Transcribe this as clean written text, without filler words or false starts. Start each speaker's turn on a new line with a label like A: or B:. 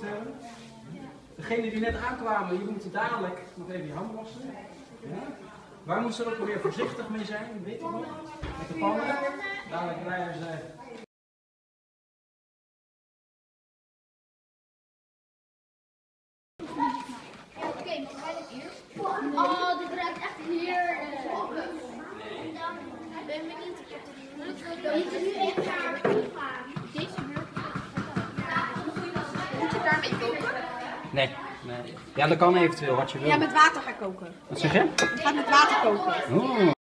A: hebben. Degenen die net aankwamen, die moeten dadelijk nog even je handen wassen. Ja? Waar moeten ze ook weer voorzichtig mee zijn, weet je nog? Met de pannen. Dadelijk blijven ze.
B: Oh, dit ruikt echt heerlijk. Ik ben benieuwd. Deze nu echt gaan. Deze moet je daarmee koken?
A: Nee. Ja, dat kan eventueel wat je wil.
B: Ja, met water gaan koken.
A: Wat zeg je?
B: Je gaat met water koken.
A: Oeh.